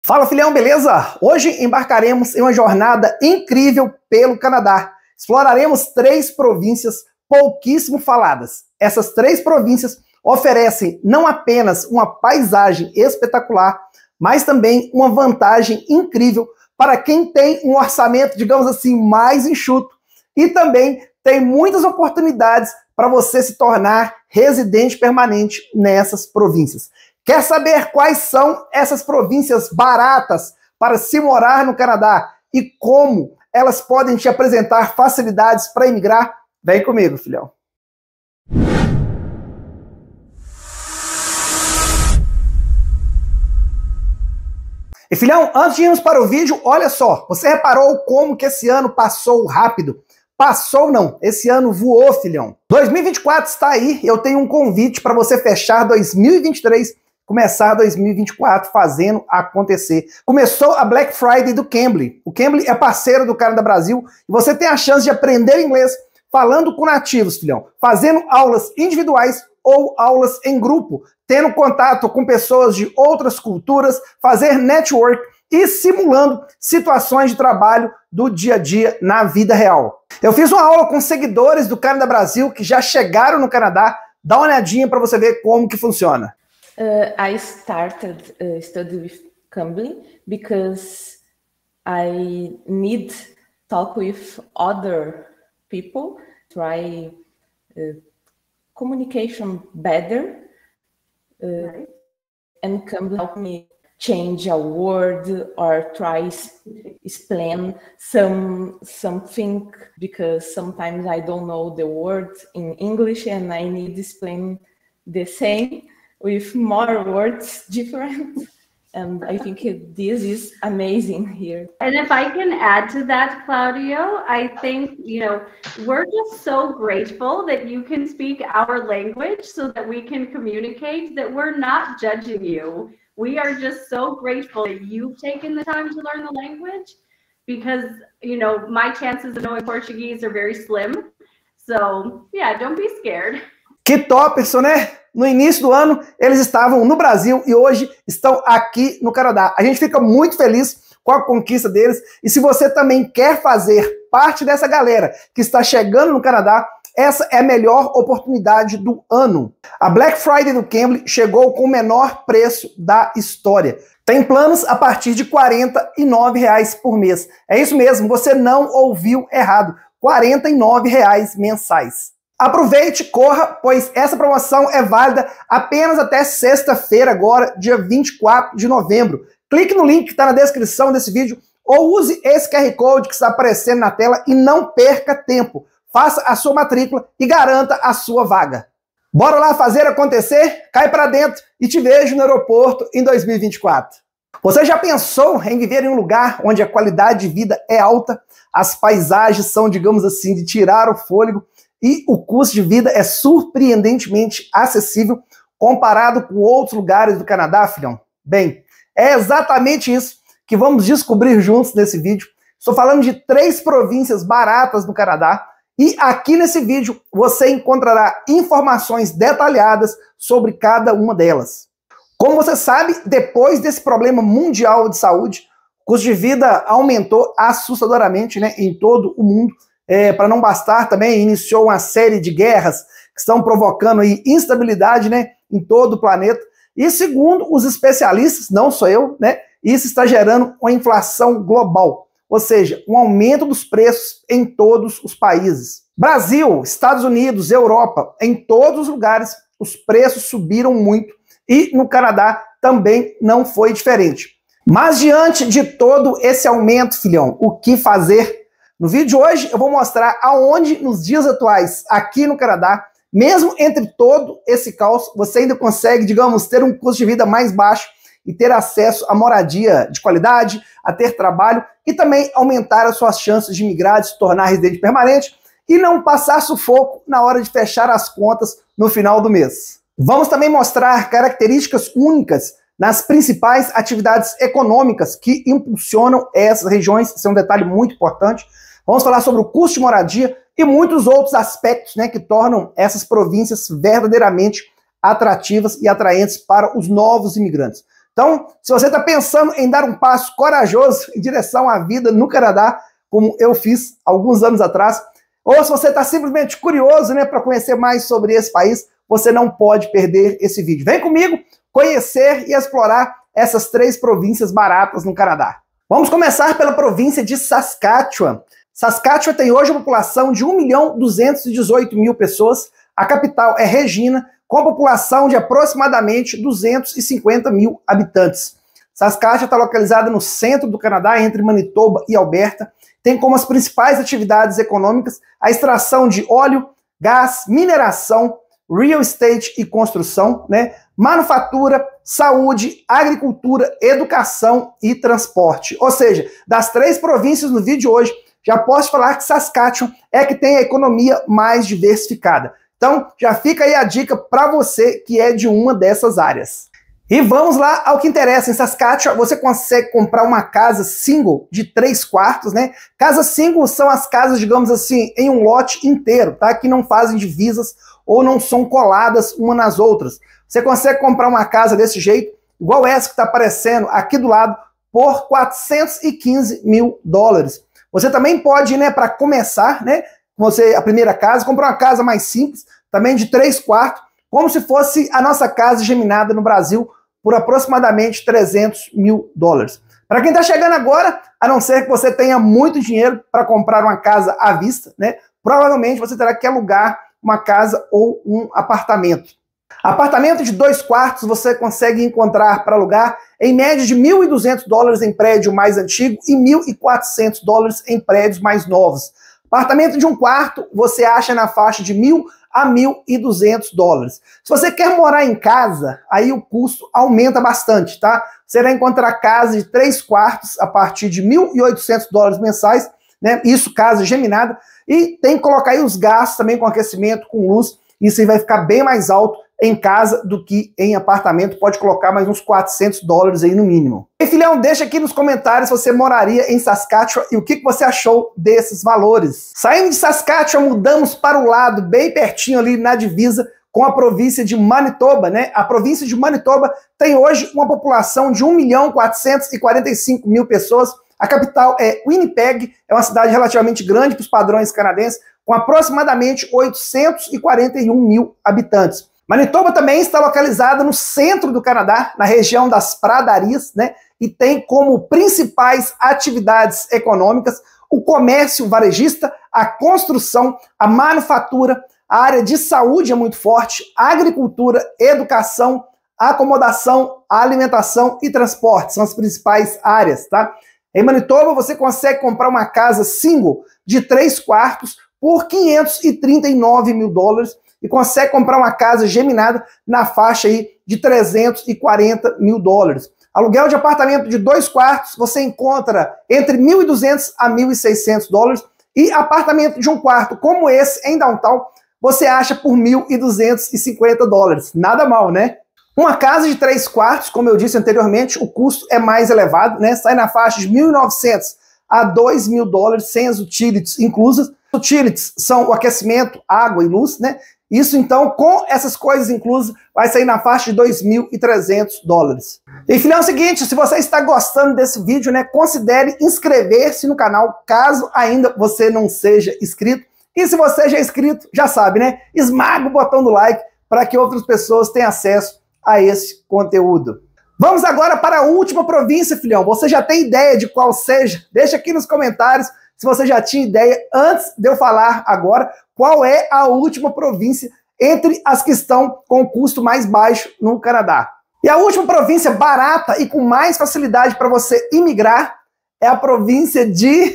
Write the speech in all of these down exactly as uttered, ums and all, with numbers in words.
Fala, filhão, beleza? Hoje embarcaremos em uma jornada incrível pelo Canadá. Exploraremos três províncias pouquíssimo faladas. Essas três províncias oferecem não apenas uma paisagem espetacular, mas também uma vantagem incrível para quem tem um orçamento, digamos assim, mais enxuto. E também tem muitas oportunidades para você se tornar residente permanente nessas províncias. Quer saber quais são essas províncias baratas para se morar no Canadá e como elas podem te apresentar facilidades para emigrar? Vem comigo, filhão. E filhão, antes de irmos para o vídeo, olha só, você reparou como que esse ano passou rápido? Passou não, esse ano voou, filhão. dois mil e vinte e quatro está aí, eu tenho um convite para você fechar dois mil e vinte e três, começar dois mil e vinte e quatro fazendo acontecer. Começou a Black Friday do Cambly. O Cambly é parceiro do Canadá Brasil e você tem a chance de aprender inglês falando com nativos, filhão, fazendo aulas individuais ou aulas em grupo, tendo contato com pessoas de outras culturas, fazer network e simulando situações de trabalho do dia a dia na vida real. Eu fiz uma aula com seguidores do Canadá Brasil que já chegaram no Canadá. Dá uma olhadinha para você ver como que funciona. Uh, I started uh, study with Cambly because I need talk with other people, try uh, communication better, uh, right. And Cambly help me change a word or try explain some something because sometimes I don't know the word in English and I need to explain the same with more words different. And I think this is amazing here. And if I can add to that, Claudio, I think, you know, we're just so grateful that you can speak our language so that we can communicate, that we're not judging you. We are just so grateful that you've taken the time to learn the language because, you know, my chances of knowing Portuguese are very slim. So, yeah, don't be scared. Que top isso, né? No início do ano, eles estavam no Brasil e hoje estão aqui no Canadá. A gente fica muito feliz com a conquista deles. E se você também quer fazer parte dessa galera que está chegando no Canadá, essa é a melhor oportunidade do ano. A Black Friday do Cambly chegou com o menor preço da história. Tem planos a partir de quarenta e nove reais por mês. É isso mesmo, você não ouviu errado. quarenta e nove reais mensais. Aproveite, corra, pois essa promoção é válida apenas até sexta-feira agora, dia vinte e quatro de novembro. Clique no link que está na descrição desse vídeo ou use esse Q R Code que está aparecendo na tela e não perca tempo. Faça a sua matrícula e garanta a sua vaga. Bora lá fazer acontecer? Cai para dentro e te vejo no aeroporto em dois mil e vinte e quatro. Você já pensou em viver em um lugar onde a qualidade de vida é alta, as paisagens são, digamos assim, de tirar o fôlego, e o custo de vida é surpreendentemente acessível comparado com outros lugares do Canadá, filhão? Bem, é exatamente isso que vamos descobrir juntos nesse vídeo. Estou falando de três províncias baratas no Canadá e aqui nesse vídeo você encontrará informações detalhadas sobre cada uma delas. Como você sabe, depois desse problema mundial de saúde, o custo de vida aumentou assustadoramente, né, em todo o mundo. É, para não bastar, também iniciou uma série de guerras que estão provocando aí instabilidade, né, em todo o planeta. E segundo os especialistas, não sou eu, né, isso está gerando uma inflação global, ou seja, um aumento dos preços em todos os países. Brasil, Estados Unidos, Europa, em todos os lugares os preços subiram muito e no Canadá também não foi diferente. Mas diante de todo esse aumento, filhão, o que fazer? No vídeo de hoje eu vou mostrar aonde nos dias atuais, aqui no Canadá, mesmo entre todo esse caos, você ainda consegue, digamos, ter um custo de vida mais baixo e ter acesso a moradia de qualidade, a ter trabalho e também aumentar as suas chances de migrar, de se tornar residente permanente e não passar sufoco na hora de fechar as contas no final do mês. Vamos também mostrar características únicas nas principais atividades econômicas que impulsionam essas regiões, isso é um detalhe muito importante. Vamos falar sobre o custo de moradia e muitos outros aspectos, né, que tornam essas províncias verdadeiramente atrativas e atraentes para os novos imigrantes. Então, se você está pensando em dar um passo corajoso em direção à vida no Canadá, como eu fiz alguns anos atrás, ou se você está simplesmente curioso, né, para conhecer mais sobre esse país, você não pode perder esse vídeo. Vem comigo conhecer e explorar essas três províncias baratas no Canadá. Vamos começar pela província de Saskatchewan. Saskatchewan tem hoje uma população de um milhão duzentos e dezoito mil pessoas. A capital é Regina, com a população de aproximadamente duzentos e cinquenta mil habitantes. Saskatchewan está localizada no centro do Canadá, entre Manitoba e Alberta. Tem como as principais atividades econômicas a extração de óleo, gás, mineração, real estate e construção, né? Manufatura, saúde, agricultura, educação e transporte. Ou seja, das três províncias no vídeo de hoje, já posso falar que Saskatchewan é a que tem a economia mais diversificada. Então, já fica aí a dica para você que é de uma dessas áreas. E vamos lá ao que interessa. Em Saskatchewan, você consegue comprar uma casa single de três quartos, né? Casas single são as casas, digamos assim, em um lote inteiro, tá? Que não fazem divisas ou não são coladas uma nas outras. Você consegue comprar uma casa desse jeito, igual essa que está aparecendo aqui do lado, por quatrocentos e quinze mil dólares. Você também pode, né, para começar, né, você, a primeira casa, comprar uma casa mais simples, também de três quartos, como se fosse a nossa casa geminada no Brasil, por aproximadamente trezentos mil dólares. Para quem está chegando agora, a não ser que você tenha muito dinheiro para comprar uma casa à vista, né, provavelmente você terá que alugar uma casa ou um apartamento. Apartamento de dois quartos você consegue encontrar para alugar em média de mil e duzentos dólares em prédio mais antigo e mil e quatrocentos dólares em prédios mais novos. Apartamento de um quarto você acha na faixa de mil a mil e duzentos dólares. Se você quer morar em casa, aí o custo aumenta bastante, tá? Você vai encontrar casa de três quartos a partir de mil e oitocentos dólares mensais, né? Isso casa geminada. E tem que colocar aí os gastos também com aquecimento, com luz. Isso aí vai ficar bem mais alto em casa do que em apartamento. Pode colocar mais uns quatrocentos dólares aí no mínimo. E filhão, deixa aqui nos comentários se você moraria em Saskatchewan e o que você achou desses valores. Saindo de Saskatchewan, mudamos para o lado, bem pertinho ali na divisa com a província de Manitoba, né? A província de Manitoba tem hoje uma população de um milhão quatrocentos e quarenta e cinco mil pessoas. A capital é Winnipeg, é uma cidade relativamente grande para os padrões canadenses, com aproximadamente oitocentos e quarenta e um mil habitantes. Manitoba também está localizada no centro do Canadá, na região das pradarias, né? E tem como principais atividades econômicas o comércio varejista, a construção, a manufatura, a área de saúde é muito forte, a agricultura, educação, a acomodação, a alimentação e transporte são as principais áreas, tá? Em Manitoba você consegue comprar uma casa single de três quartos por quinhentos e trinta e nove mil dólares e consegue comprar uma casa geminada na faixa aí de trezentos e quarenta mil dólares. Aluguel de apartamento de dois quartos você encontra entre mil e duzentos a mil e seiscentos dólares e apartamento de um quarto como esse em downtown você acha por mil e duzentos e cinquenta dólares. Nada mal, né? Uma casa de três quartos, como eu disse anteriormente, o custo é mais elevado, né? Sai na faixa de mil e novecentos a dois mil dólares sem as utilities inclusas. Utilities são o aquecimento, água e luz, né? Isso, então, com essas coisas inclusas, vai sair na faixa de dois mil e trezentos dólares. E, filhão, é o seguinte, se você está gostando desse vídeo, né, considere inscrever-se no canal, caso ainda você não seja inscrito. E se você já é inscrito, já sabe, né? Esmaga o botão do like para que outras pessoas tenham acesso a esse conteúdo. Vamos agora para a última província, filhão. Você já tem ideia de qual seja? Deixa aqui nos comentários se você já tinha ideia, antes de eu falar agora, qual é a última província entre as que estão com o custo mais baixo no Canadá. E a última província barata e com mais facilidade para você imigrar é a província de,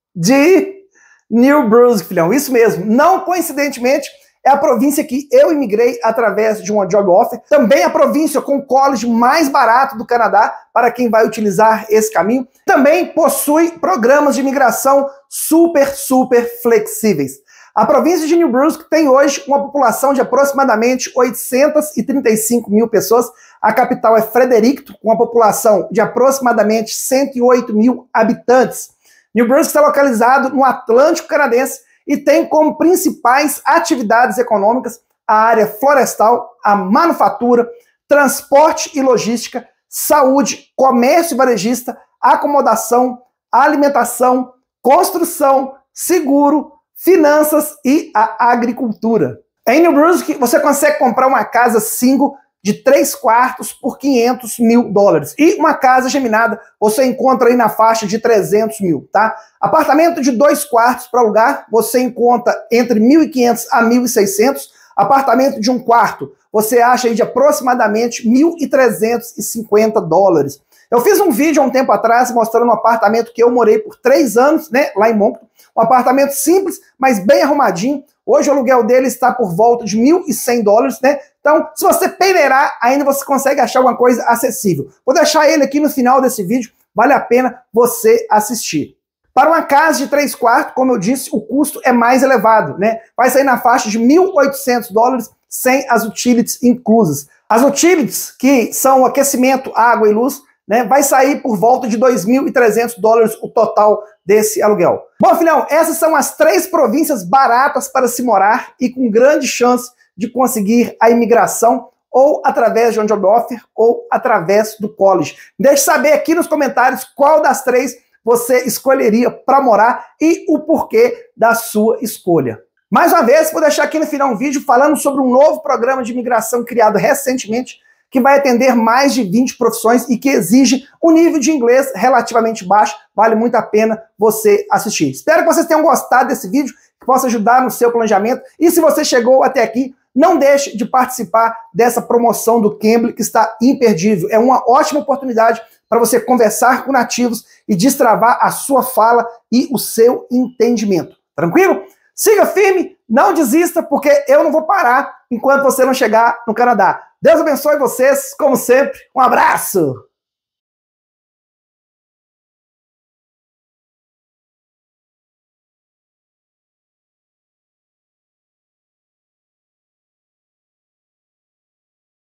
de New Brunswick, filhão. Isso mesmo. Não coincidentemente, é a província que eu imigrei através de uma job offer. Também a província com o college mais barato do Canadá para quem vai utilizar esse caminho. Também possui programas de imigração super, super flexíveis. A província de New Brunswick tem hoje uma população de aproximadamente oitocentos e trinta e cinco mil pessoas. A capital é Fredericton, com uma população de aproximadamente cento e oito mil habitantes. New Brunswick está localizado no Atlântico Canadense e tem como principais atividades econômicas a área florestal, a manufatura, transporte e logística, saúde, comércio varejista, acomodação, alimentação, construção, seguro, finanças e a agricultura. Em New Brunswick, você consegue comprar uma casa single de três quartos por quinhentos mil dólares. E uma casa geminada você encontra aí na faixa de trezentos mil, tá? Apartamento de dois quartos para alugar, você encontra entre mil e quinhentos a mil e seiscentos. Apartamento de um quarto, você acha aí de aproximadamente mil trezentos e cinquenta dólares. Eu fiz um vídeo há um tempo atrás mostrando um apartamento que eu morei por três anos, né, lá em Moncton. Um apartamento simples, mas bem arrumadinho. Hoje o aluguel dele está por volta de mil e cem dólares, né? Então, se você peneirar, ainda você consegue achar alguma coisa acessível. Vou deixar ele aqui no final desse vídeo, vale a pena você assistir. Para uma casa de três quartos, como eu disse, o custo é mais elevado, né? Vai sair na faixa de mil e oitocentos dólares, sem as utilities inclusas. As utilities, que são aquecimento, água e luz, né, vai sair por volta de dois mil e trezentos dólares o total desse aluguel. Bom, filhão, essas são as três províncias baratas para se morar e com grande chance de conseguir a imigração ou através de um job offer ou através do college. Deixe saber aqui nos comentários qual das três você escolheria para morar e o porquê da sua escolha. Mais uma vez, vou deixar aqui no final um vídeo falando sobre um novo programa de imigração criado recentemente, que vai atender mais de vinte profissões e que exige um nível de inglês relativamente baixo. Vale muito a pena você assistir. Espero que vocês tenham gostado desse vídeo, que possa ajudar no seu planejamento. E se você chegou até aqui, não deixe de participar dessa promoção do Cambly, que está imperdível. É uma ótima oportunidade para você conversar com nativos e destravar a sua fala e o seu entendimento. Tranquilo? Siga firme, não desista, porque eu não vou parar enquanto você não chegar no Canadá. Deus abençoe vocês, como sempre. Um abraço!